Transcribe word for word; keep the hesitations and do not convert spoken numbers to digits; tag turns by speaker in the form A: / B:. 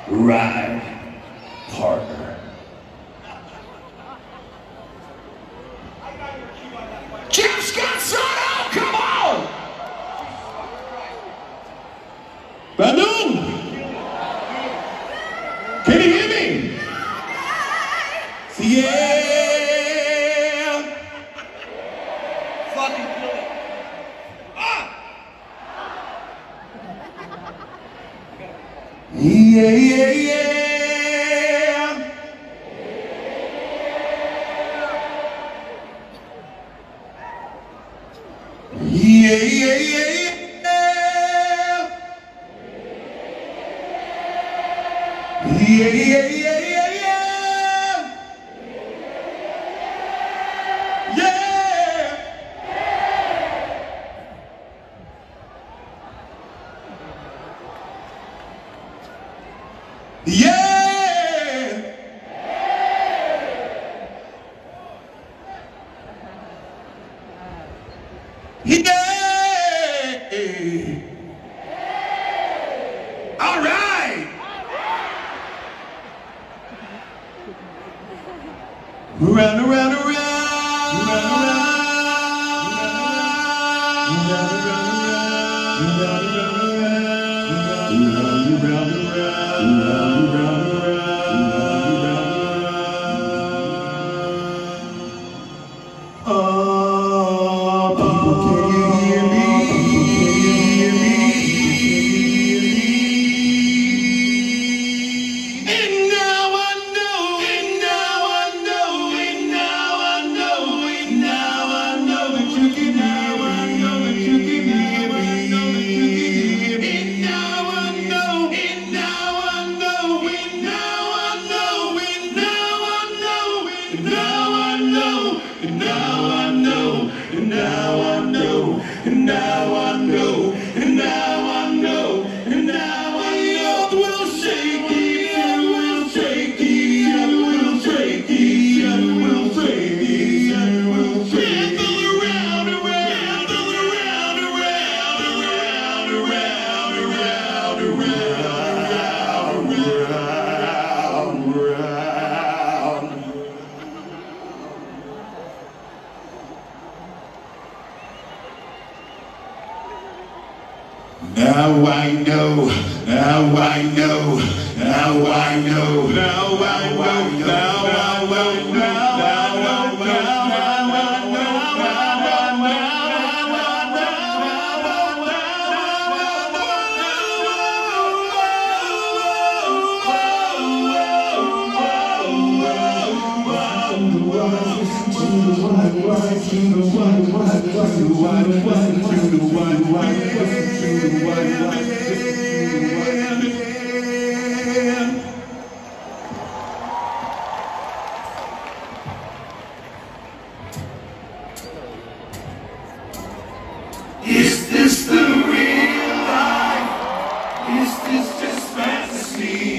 A: ride partner. Jeff Scott Soto, come on! Bandung! Can you hear me? Yeah! Fucking kill it. Ah! Yeah, yeah, yeah! Yeah, yeah, yeah, yeah! Yeah, yeah, yeah, yeah, yeah! Yeah! Yeah! Yeah! All right! Round, around, around, around, oh, people, can you hear me? Hear me? And now I know, and now I know, and now I know, and now I know that you can hear me. I know that you can hear me. I know that you can hear me. And now I know, and now I know, and now I know, and now I know, and now I know, and now I know, and now I know, and now I know, and now I know, and now I know the world shaky, the world shaky, the world shaky, the world shaky, the world shaky. All around, around, all around, around, around, around, around, around, around, around. Now I know, now I know, now I know, now I know, now I know, now I know, is this the real life? Is this just fantasy?